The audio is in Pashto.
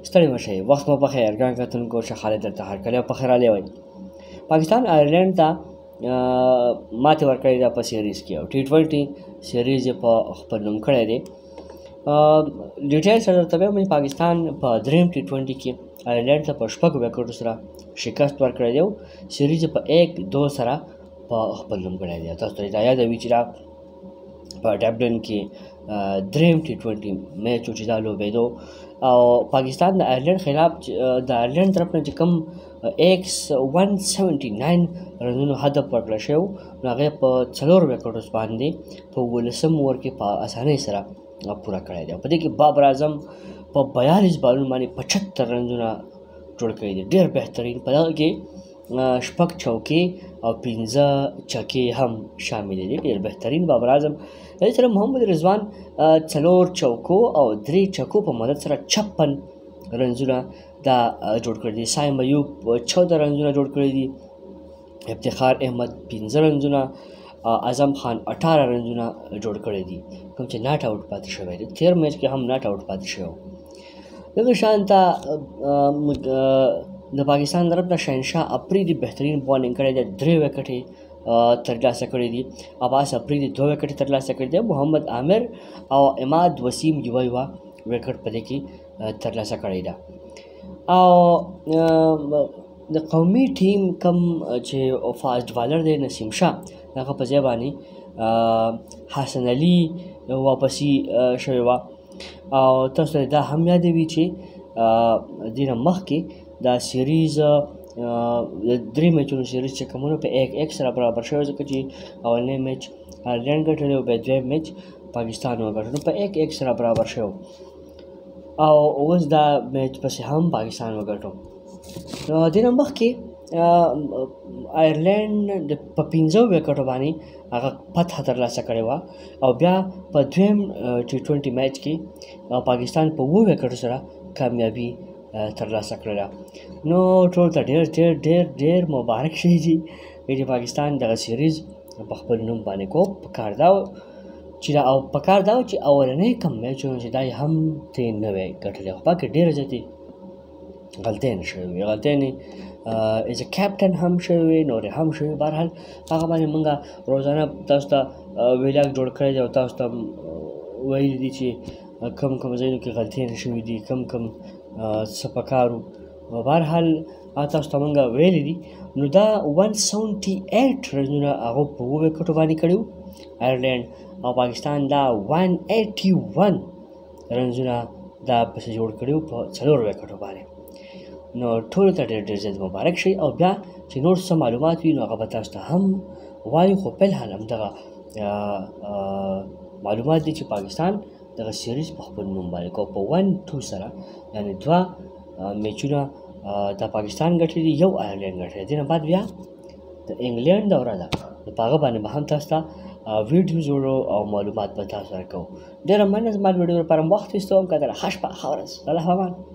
ستړي مشئ وخت مو پخیر ګران کتونکو شه خالد درته هرکلی او پخیر راغلی وای. پاکستان آیرلینډ ته ماتې ورکړې ده په سیریز کې او T20 سیریز یې په خپل نوم کړی دی. ډیټیل سره درته وایم چې پاکستان په درېیم T20 کې آیرلینډ ته په 6 وکټو سره شکست ورکړی دی او سیریز یې په 1-2 سره په خپل نوم کړی دی. تاسو ته دا یاد وي چې دا په ډبلن کې درېیم T20 میچ و چې دا لوبېدو او پاکستان د آیرلینډ خلاف د آیرلینډ طرف نه چې کوم 179 رنونو هدف ورکړل شوی نو هغه په 4 وکټو باندې په 18 اوور کې په اسانۍ سره پوره کړی دی. په دې کې بابر اعظم په 42 بالونو باندې 75 رنونه جوړ کړي دي. ډېر بهترین په دغه کې 6 چوکۍ او 15 چکې هم شامل دي. ډېر بهترین بابر اعظم. دې سره محمد رضوان 4 چوکو او 3 چکو په مدد سره 56 رنونه دا جوړ کړي دي. سایم ایوب 14 رنونه جوړ کړي دي. افتخار احمد 15 رنونه، اعظم خان 18 رنونه جوړ کړي دي کوم چې ناټ آوټ پاتې شوی دی. 13 میچ کې هم ناټ آوټ پاتې شوی. دغه شان ته د پاکستان طرف نه شهنشاه افریدي بهترین بالینګ کړی دی. 3 وکټې ترلاسه کړي دي. عباس افریدي 2 وکټې ترلاسه کړي دي. محمد عامر او اماد وسیم یوه وکټ په دې کې ترلاسه کړی ده. او د قومي ټیم کم چې فاست بالر دی نسیم شاه هغه په ځای باندې حسن علي واپسي شوی وه او تاسو ته دا هم یادوي چې دې نه مخکې دا سیریز د 3 میچونو سیریز چې کومونو په 1-1 سره برابر شوی ځکه چې اولنی میچ آیرلینډ ګټلی او بیا دویم میچ پاکستان وګټلو نو په 1-1 سره برابر شوی او اوس دا میچ پسې هم پاکستان وګټو. نو دې نه مخکې آیرلینډ په 15 وکټو باندې هغه فتح ترلاسه کړې وه او بیا په دویم T20 میچ کې پاکستان په 7 وکټو سره کامیابي ترلاسه کړله. نو ټول ته ډېر ډېر ډېر ډېر مبارک شي چې پاکستان دغه سیریز په خپل نوم باندې کو. پکار دا چې اولنی کم میچونه چې دا یې هم ترې نه وی ګټلی خو پکې ډېرې زیاتې غلطیانې شوې وې. غلطیانې ایز ا کیپټن هم شوې وې، نورې هم شوې. بهرحال هغه باندې موږ روزانه تاسو ته ویلاګ جوړ کړی دی او تاسو ته ویلي دي چې کم ځایونو کې غلطیانې شوې دي، کم څه پکار وو. بهرحال تاسو ته موږ ویلي دي. نو دا 178 رنونه هغه په 7 وکټو باندې کړي وو آیرلینډ او پاکستان دا 181 رنونه دا پسې جوړ کړي وو په 4 وکټو باندې. نو ټولو ته ډېر ډېر زیات مبارک شي او بیا چې نور څه معلومات وي نو هغه به تاسو ته هم وایو. خو فلحال همدغه معلومات دي چې پاکستان دغه سیریز په خپل نوم باندې کو په 1-2 سره، یعنې 2 میچونه د پاکستان ګټلي دي، 1 آیرلینډ ګټلی. دې نه بعد بیا د انګلینډ دوره ده نو په هغه باندې به هم تاسو ته ویډیو جوړو او معلومات به تاسو سره کوو. ډېره مننه زما د ویډیو لپاره وخت ویستوم. که دله ښه شپه ښه ورځ. الله امان.